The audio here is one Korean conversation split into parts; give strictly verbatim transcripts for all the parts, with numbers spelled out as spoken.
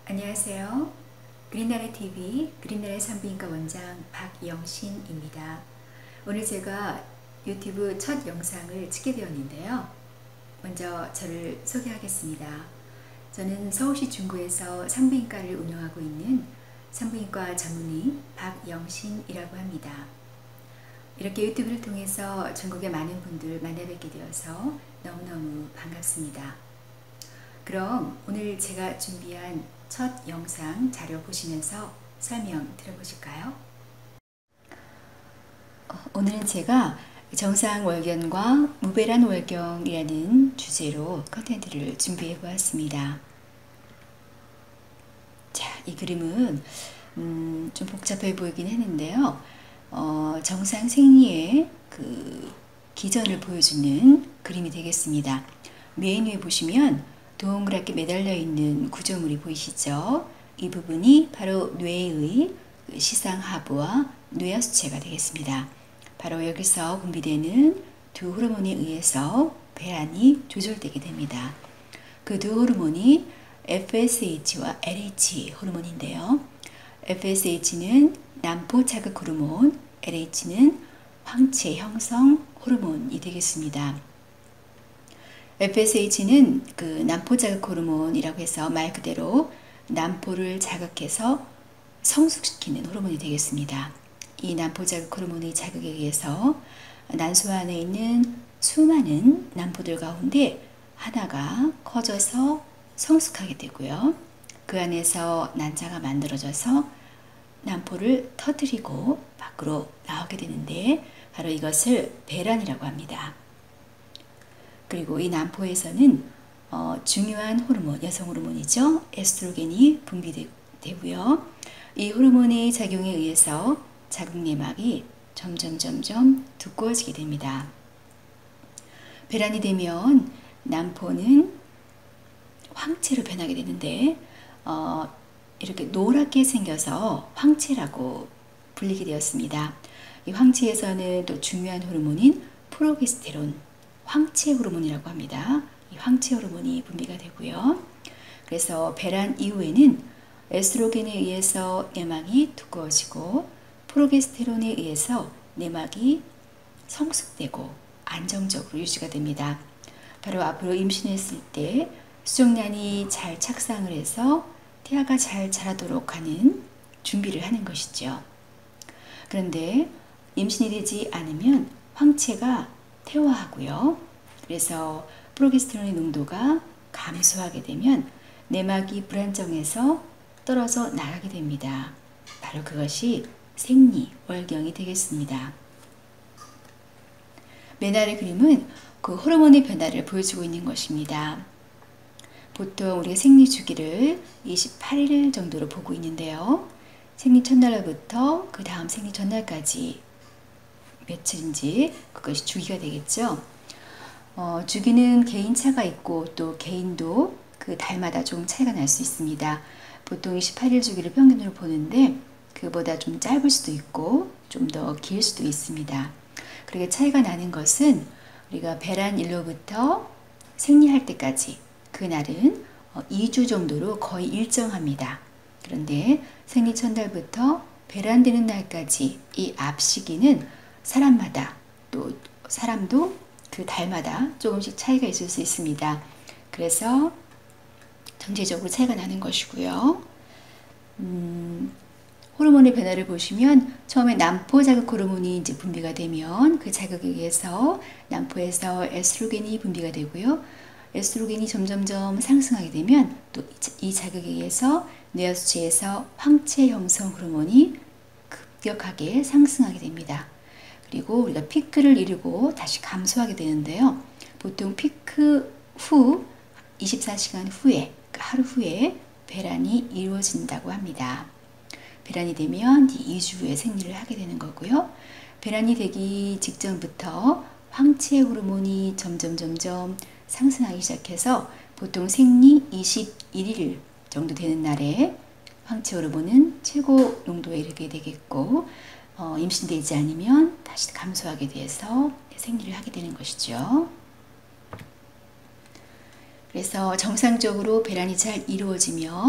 안녕하세요. 그린나래 티비 그린나래 산부인과 원장 박영신입니다. 오늘 제가 유튜브 첫 영상을 찍게 되었는데요. 먼저 저를 소개하겠습니다. 저는 서울시 중구에서 산부인과를 운영하고 있는 산부인과 전문의 박영신이라고 합니다. 이렇게 유튜브를 통해서 전국의 많은 분들 만나뵙게 되어서 너무너무 반갑습니다. 그럼 오늘 제가 준비한 첫 영상 자료 보시면서 설명 들어보실까요? 오늘은 제가 정상월경과 무배란 월경이라는 주제로 컨텐츠를 준비해 보았습니다. 자, 이 그림은 음, 좀 복잡해 보이긴 했는데요. 어, 정상 생리의 그 기전을 보여주는 그림이 되겠습니다. 메인 위에 보시면 동그랗게 매달려 있는 구조물이 보이시죠? 이 부분이 바로 뇌의 시상하부와 뇌하수체가 되겠습니다. 바로 여기서 분비되는 두 호르몬에 의해서 배란이 조절되게 됩니다. 그 두 호르몬이 에프에스에이치와 엘에이치 호르몬인데요. 에프에스에이치는 난포 자극 호르몬, 엘에이치는 황체 형성 호르몬이 되겠습니다. 에프에스에이치는 그 난포 자극 호르몬이라고 해서 말 그대로 난포를 자극해서 성숙시키는 호르몬이 되겠습니다. 이 난포 자극 호르몬의 자극에 의해서 난소 안에 있는 수많은 난포들 가운데 하나가 커져서 성숙하게 되고요. 그 안에서 난자가 만들어져서 난포를 터뜨리고 밖으로 나오게 되는데 바로 이것을 배란이라고 합니다. 그리고 이 난포에서는 어, 중요한 호르몬, 여성 호르몬이죠. 에스트로겐이 분비되고요. 이 호르몬의 작용에 의해서 자궁내막이 점점 점점 두꺼워지게 됩니다. 배란이 되면 난포는 황체로 변하게 되는데 어, 이렇게 노랗게 생겨서 황체라고 불리게 되었습니다. 이 황체에서는 또 중요한 호르몬인 프로게스테론, 황체 호르몬이라고 합니다. 이 황체 호르몬이 분비가 되고요. 그래서 배란 이후에는 에스트로겐에 의해서 내막이 두꺼워지고 프로게스테론에 의해서 내막이 성숙되고 안정적으로 유지가 됩니다. 바로 앞으로 임신했을 때 수정란이 잘 착상을 해서 태아가 잘 자라도록 하는 준비를 하는 것이죠. 그런데 임신이 되지 않으면 황체가 퇴화하고요. 그래서 프로게스테론의 농도가 감소하게 되면 내막이 불안정해서 떨어져 나가게 됩니다. 바로 그것이 생리, 월경이 되겠습니다. 맨 아래 그림은 그 호르몬의 변화를 보여주고 있는 것입니다. 보통 우리가 생리 주기를 이십팔 일 정도로 보고 있는데요. 생리 첫날부터 그 다음 생리 전날까지 며칠인지 그것이 주기가 되겠죠. 어, 주기는 개인차가 있고 또 개인도 그 달마다 조금 차이가 날 수 있습니다. 보통 이십팔 일 주기를 평균으로 보는데 그보다 좀 짧을 수도 있고 좀 더 길 수도 있습니다. 그렇게 차이가 나는 것은 우리가 배란일로부터 생리할 때까지 그날은 어, 이 주 정도로 거의 일정합니다. 그런데 생리 첫날부터 배란되는 날까지 이 앞 시기는 사람마다 또 사람도 그 달마다 조금씩 차이가 있을 수 있습니다. 그래서 전체적으로 차이가 나는 것이고요. 음, 호르몬의 변화를 보시면 처음에 난포 자극 호르몬이 이제 분비가 되면 그 자극에 의해서 난포에서 에스트로겐이 분비가 되고요. 에스트로겐이 점점점 상승하게 되면 또 이 자극에 의해서 뇌하수체에서 황체 형성 호르몬이 급격하게 상승하게 됩니다. 그리고 우리가 피크를 이루고 다시 감소하게 되는데요. 보통 피크 후 이십사 시간 후에, 하루 후에 배란이 이루어진다고 합니다. 배란이 되면 이 주 후에 생리를 하게 되는 거고요. 배란이 되기 직전부터 황체 호르몬이 점점 점점 상승하기 시작해서 보통 생리 이십일 일 정도 되는 날에 황체 호르몬은 최고 농도에 이르게 되겠고 어, 임신되지 않으면 다시 감소하게 돼서 생리를 하게 되는 것이죠. 그래서 정상적으로 배란이 잘 이루어지면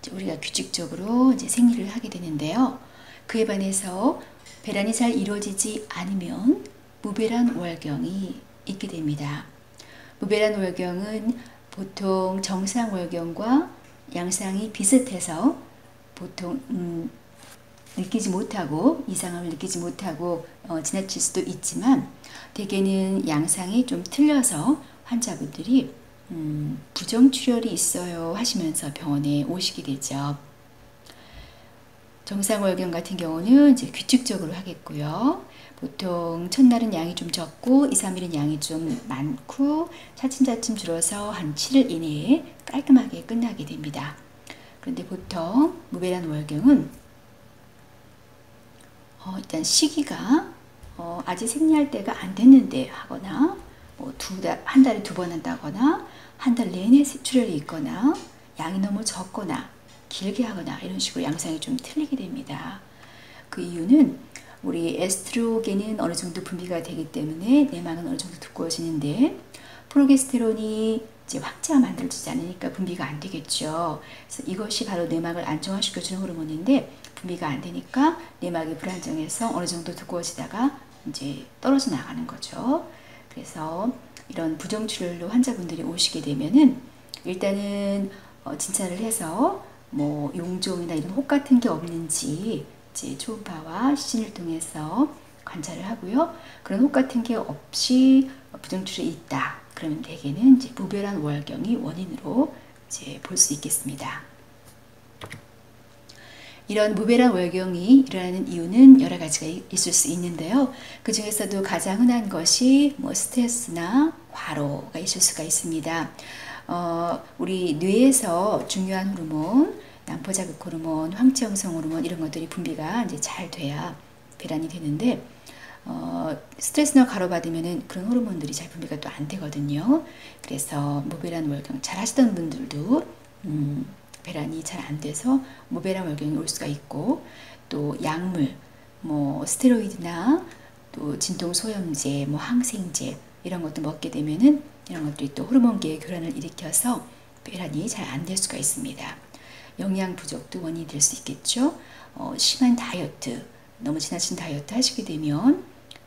우리가 규칙적으로 이제 생리를 하게 되는데요. 그에 반해서 배란이 잘 이루어지지 않으면 무배란 월경이 있게 됩니다. 무배란 월경은 보통 정상 월경과 양상이 비슷해서 보통 음, 느끼지 못하고 이상함을 느끼지 못하고 어, 지나칠 수도 있지만 대개는 양상이 좀 틀려서 환자분들이 음, 부정출혈이 있어요 하시면서 병원에 오시게 되죠. 정상월경 같은 경우는 이제 규칙적으로 하겠고요. 보통 첫날은 양이 좀 적고 이, 삼 일은 양이 좀 많고 차츰차츰 줄어서 한 칠 일 이내에 깔끔하게 끝나게 됩니다. 그런데 보통 무배란 월경은 어, 일단 시기가 어, 아직 생리할 때가 안 됐는데 하거나 뭐 두 달, 한 달에 두 번 한다거나 한 달 내내 출혈이 있거나 양이 너무 적거나 길게 하거나 이런 식으로 양상이 좀 틀리게 됩니다. 그 이유는 우리 에스트로겐은 어느 정도 분비가 되기 때문에 내막은 어느 정도 두꺼워지는데 프로게스테론이 이제 확장 만들어지지 않으니까 분비가 안 되겠죠. 그래서 이것이 바로 내막을 안정화시켜주는 호르몬인데 분비가 안 되니까 내막이 불안정해서 어느 정도 두꺼워지다가 이제 떨어져 나가는 거죠. 그래서 이런 부정출혈로 환자분들이 오시게 되면은 일단은 어, 진찰을 해서 뭐 용종이나 이런 혹 같은 게 없는지 이제 초음파와 시진을 통해서 관찰을 하고요. 그런 혹 같은 게 없이 부정출혈이 있다. 그러면 대개는 이제 무배란 월경이 원인으로 이제 볼 수 있겠습니다. 이런 무배란 월경이 일어나는 이유는 여러 가지가 있을 수 있는데요. 그 중에서도 가장 흔한 것이 뭐 스트레스나 과로가 있을 수가 있습니다. 어, 우리 뇌에서 중요한 호르몬, 난포자극 호르몬, 황체형성 호르몬 이런 것들이 분비가 이제 잘 돼야 배란이 되는데 어, 스트레스나 과로 받으면은 그런 호르몬들이 잘 분비가 또 안 되거든요. 그래서 무배란 월경 잘 하시던 분들도 음, 배란이 잘 안 돼서 무배란 월경이 올 수가 있고 또 약물, 뭐 스테로이드나 또 진통소염제, 뭐 항생제 이런 것도 먹게 되면은 이런 것들이 또 호르몬계의 교란을 일으켜서 배란이 잘 안 될 수가 있습니다. 영양 부족도 원인이 될 수 있겠죠. 어, 심한 다이어트, 너무 지나친 다이어트 하시게 되면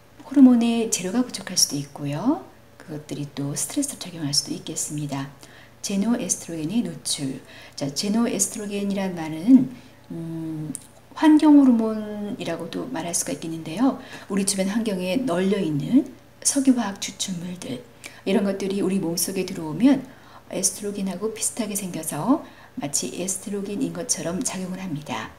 호르몬의 재료가 부족할 수도 있고요. 그것들이 또 스트레스를 작용할 수도 있겠습니다. 제노에스트로겐의 노출. 자, 제노에스트로겐이란 말은 음, 환경 호르몬이라고도 말할 수가 있겠는데요. 우리 주변 환경에 널려 있는 석유화학 추출물들 이런 것들이 우리 몸속에 들어오면 에스트로겐하고 비슷하게 생겨서 마치 에스트로겐인 것처럼 작용을 합니다.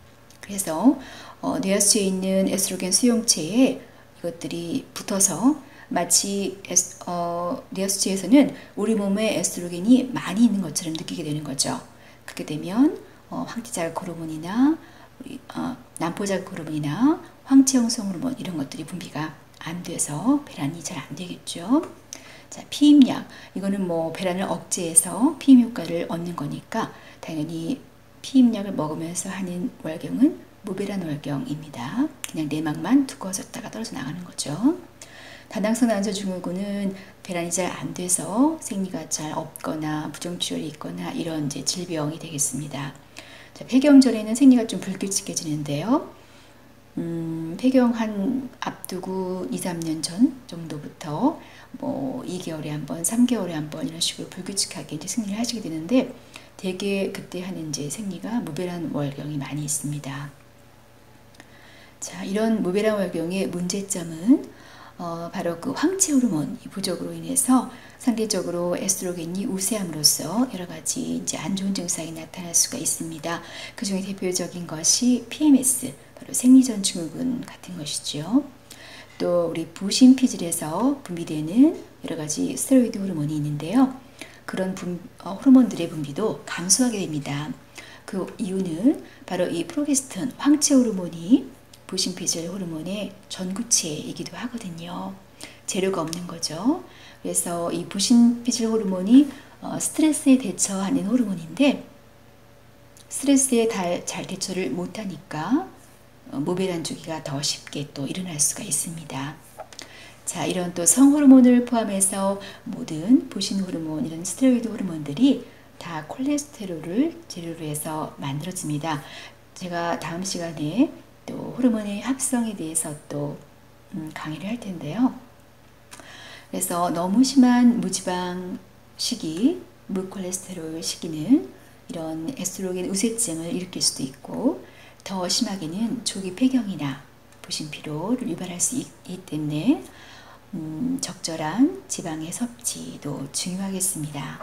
그래서 어, 뇌하수에 있는 에스트로겐 수용체에 이것들이 붙어서 마치 에스, 어, 뇌하수체에서는 우리 몸에 에스트로겐이 많이 있는 것처럼 느끼게 되는 거죠. 그렇게 되면 어, 황태자극 호르몬이나 우리, 어, 난포자극 호르몬이나 황체형성 호르몬 이런 것들이 분비가 안 돼서 배란이 잘 안 되겠죠. 자, 피임약 이거는 뭐 배란을 억제해서 피임 효과를 얻는 거니까 당연히 피임약을 먹으면서 하는 월경은 무배란 월경입니다. 그냥 내막만 두꺼워졌다가 떨어져 나가는 거죠. 다낭성 난소증후군은 배란이 잘 안 돼서 생리가 잘 없거나 부정출혈이 있거나 이런 이제 질병이 되겠습니다. 자, 폐경절에는 생리가 좀 불규칙해지는데요. 음, 폐경 한 앞두고 이, 삼 년 전 정도부터 뭐 이 개월에 한 번, 삼 개월에 한 번 이런 식으로 불규칙하게 이제 생리를 하시게 되는데 대개 그때 하는 이제 생리가 무배란 월경이 많이 있습니다. 자, 이런 무배란 월경의 문제점은 어, 바로 그 황체 호르몬 부족으로 인해서 상대적으로 에스트로겐이 우세함으로써 여러 가지 이제 안 좋은 증상이 나타날 수가 있습니다. 그 중에 대표적인 것이 피엠에스, 바로 생리전 증후군 같은 것이죠. 또 우리 부신피질에서 분비되는 여러 가지 스테로이드 호르몬이 있는데요. 그런 분, 어, 호르몬들의 분비도 감소하게 됩니다. 그 이유는 바로 이 프로게스테론 황체 호르몬이 부신피질 호르몬의 전구체이기도 하거든요. 재료가 없는 거죠. 그래서 이 부신피질 호르몬이 어, 스트레스에 대처하는 호르몬인데 스트레스에 달, 잘 대처를 못하니까 어, 무배란 주기가 더 쉽게 또 일어날 수가 있습니다. 자, 이런 또 성호르몬을 포함해서 모든 부신 호르몬, 이런 스테로이드 호르몬들이 다 콜레스테롤을 재료로 해서 만들어집니다. 제가 다음 시간에 또 호르몬의 합성에 대해서 또 음, 강의를 할 텐데요. 그래서 너무 심한 무지방 식이, 무콜레스테롤 식이는 이런 에스트로겐 우세증을 일으킬 수도 있고, 더 심하게는 조기 폐경이나 부신피로를 유발할 수 있기 때문에 음, 적절한 지방의 섭취도 중요하겠습니다.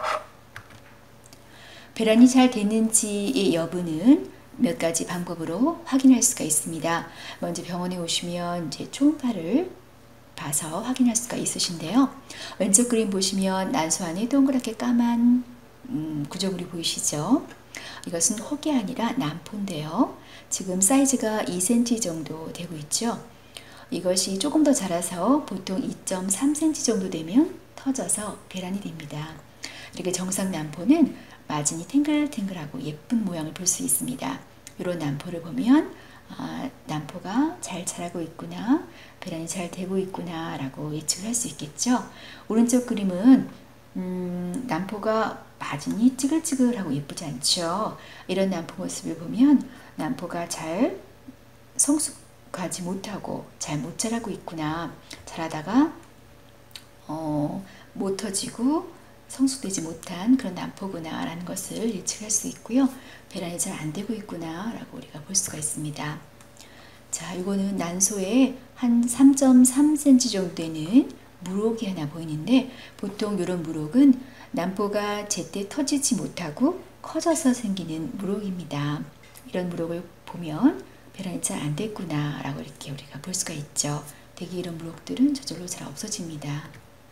배란이 잘 되는지의 여부는 몇 가지 방법으로 확인할 수가 있습니다. 먼저 병원에 오시면 이제 초음파를 봐서 확인할 수가 있으신데요. 왼쪽 그림 보시면 난소 안에 동그랗게 까만 음, 구조물이 보이시죠? 이것은 혹이 아니라 난포인데요. 지금 사이즈가 이 센티미터 정도 되고 있죠. 이것이 조금 더 자라서 보통 이 점 삼 센티미터 정도 되면 터져서 배란이 됩니다. 이렇게 정상 난포는 마진이 탱글탱글하고 예쁜 모양을 볼 수 있습니다. 이런 난포를 보면 아, 난포가 잘 자라고 있구나, 배란이 잘 되고 있구나 라고 예측을 할 수 있겠죠. 오른쪽 그림은 음, 난포가 마진이 찌글찌글하고 예쁘지 않죠. 이런 난포 모습을 보면 난포가 잘 성숙하지 못하고 잘 못 자라고 있구나, 자라다가 어, 못 터지고 성숙되지 못한 그런 난포구나 라는 것을 예측할 수 있고요. 배란이 잘 안 되고 있구나 라고 우리가 볼 수가 있습니다. 자, 이거는 난소에 한 삼 점 삼 센티미터 정도 되는 물혹이 하나 보이는데, 보통 이런 물혹은 난포가 제때 터지지 못하고 커져서 생기는 물혹입니다. 이런 물혹을 보면 배란이 잘 안 됐구나 라고 이렇게 우리가 볼 수가 있죠. 대개 이런 물혹들은 저절로 잘 없어집니다.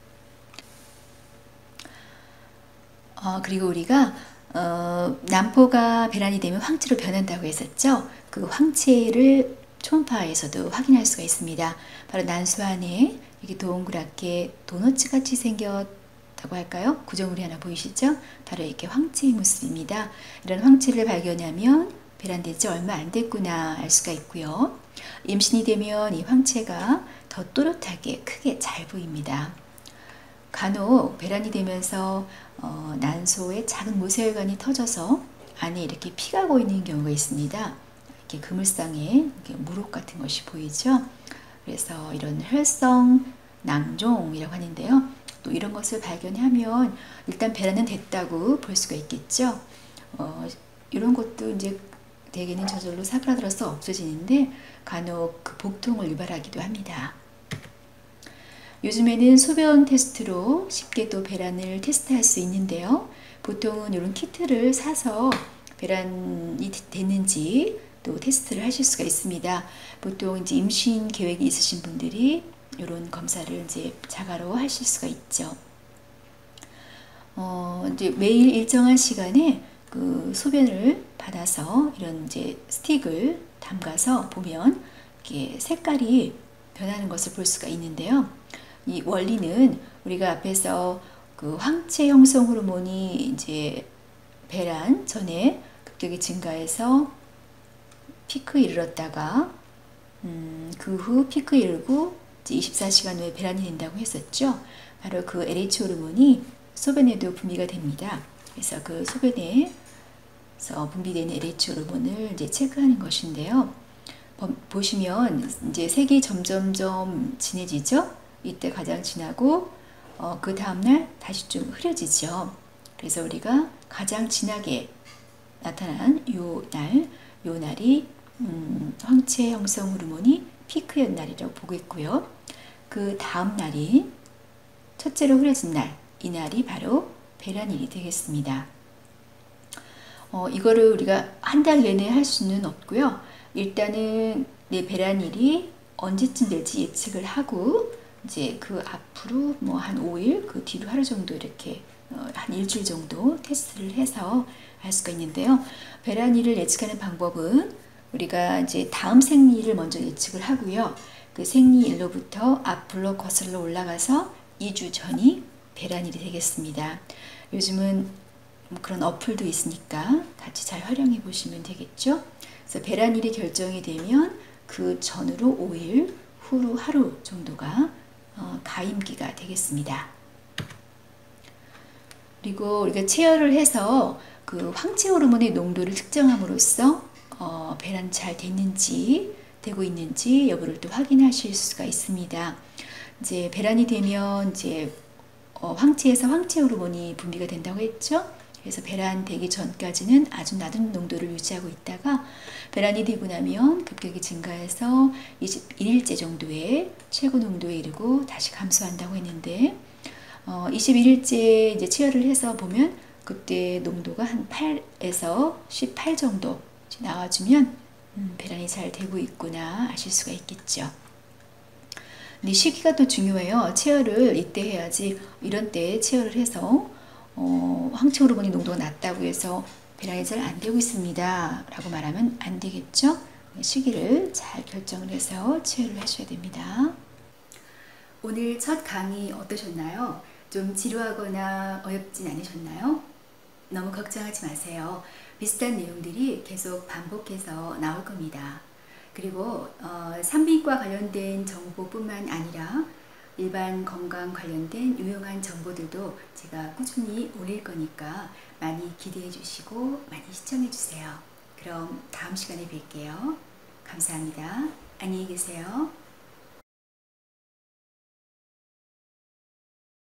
어, 그리고 우리가 어, 난포가 배란이 되면 황체로 변한다고 했었죠. 그 황체를 초음파에서도 확인할 수가 있습니다. 바로 난소 안에 이렇게 동그랗게 도너츠 같이 생겼다고 할까요? 구조물이 하나 보이시죠? 바로 이렇게 황체의 모습입니다. 이런 황체를 발견하면 배란된 지 얼마 안 됐구나 알 수가 있고요. 임신이 되면 이 황체가 더 또렷하게 크게 잘 보입니다. 간혹 배란이 되면서 어, 난소에 작은 모세혈관이 터져서 안에 이렇게 피가 고이는 경우가 있습니다. 이렇게 그물상에 이렇게 물혹 같은 것이 보이죠. 그래서 이런 혈성 낭종이라고 하는데요. 또 이런 것을 발견하면 일단 배란은 됐다고 볼 수가 있겠죠. 어, 이런 것도 이제 대개는 저절로 사그라들어서 없어지는데 간혹 그 복통을 유발하기도 합니다. 요즘에는 소변 테스트로 쉽게 또 배란을 테스트할 수 있는데요. 보통은 이런 키트를 사서 배란이 됐는지 또 테스트를 하실 수가 있습니다. 보통 이제 임신 계획이 있으신 분들이 이런 검사를 이제 자가로 하실 수가 있죠. 어, 이제 매일 일정한 시간에 그 소변을 받아서 이런 이제 스틱을 담가서 보면 이렇게 색깔이 변하는 것을 볼 수가 있는데요. 이 원리는 우리가 앞에서 그 황체 형성 호르몬이 이제 배란 전에 급격히 증가해서 피크에 이르렀다가 음, 그 후 피크에 이르고 이제 이십사 시간 후에 배란이 된다고 했었죠. 바로 그 엘에이치 호르몬이 소변에도 분비가 됩니다. 그래서 그 소변에서 분비되는 엘에이치 호르몬을 이제 체크하는 것인데요. 보시면 이제 색이 점점점 진해지죠. 이때 가장 진하고 어, 그 다음날 다시 좀 흐려지죠. 그래서 우리가 가장 진하게 나타난 요 날, 요 날이 음, 황체 형성 호르몬이 피크였 날이라고 보고 있고요. 그 다음 날이 첫째로 흐려진 날, 이 날이 바로 배란일이 되겠습니다. 어, 이거를 우리가 한 달 내내 할 수는 없고요. 일단은 내 배란일이 언제쯤 될지 예측을 하고 이제 그 앞으로 뭐 한 오 일, 그 뒤로 하루 정도 이렇게 어, 한 일주일 정도 테스트를 해서 알 수가 있는데요. 배란일을 예측하는 방법은 우리가 이제 다음 생리를 먼저 예측을 하고요. 그 생리일로부터 앞으로 거슬러 올라가서 이 주 전이 배란일이 되겠습니다. 요즘은 뭐 그런 어플도 있으니까 같이 잘 활용해 보시면 되겠죠. 그래서 배란일이 결정이 되면 그 전으로 오 일, 후로 하루 정도가 어, 가임기가 되겠습니다. 그리고 우리가 체열을 해서 그 황체 호르몬의 농도를 측정함으로써 어, 배란이 잘 됐는지 되고 있는지 여부를 또 확인하실 수가 있습니다. 이제 배란이 되면 이제 어, 황체에서 황체 호르몬이 분비가 된다고 했죠. 그래서 배란 되기 전까지는 아주 낮은 농도를 유지하고 있다가 배란이 되고 나면 급격히 증가해서 이십일 일째 정도의 최고 농도에 이르고 다시 감소한다고 했는데 어, 이십일 일째 이제 체열을 해서 보면 그때 농도가 한 팔에서 십팔 정도 나와주면 음, 배란이 잘 되고 있구나 아실 수가 있겠죠. 근데 시기가 또 중요해요. 체열을 이때 해야지 이런 때 체열을 해서 어, 황체 호르몬이 농도가 낮다고 해서 배란이 잘 안 되고 있습니다 라고 말하면 안 되겠죠. 시기를 잘 결정을 해서 체열을 하셔야 됩니다. 오늘 첫 강의 어떠셨나요? 좀 지루하거나 어렵진 않으셨나요? 너무 걱정하지 마세요. 비슷한 내용들이 계속 반복해서 나올 겁니다. 그리고 어, 산부인과 관련된 정보뿐만 아니라 일반 건강 관련된 유용한 정보들도 제가 꾸준히 올릴 거니까 많이 기대해 주시고 많이 시청해 주세요. 그럼 다음 시간에 뵐게요. 감사합니다. 안녕히 계세요.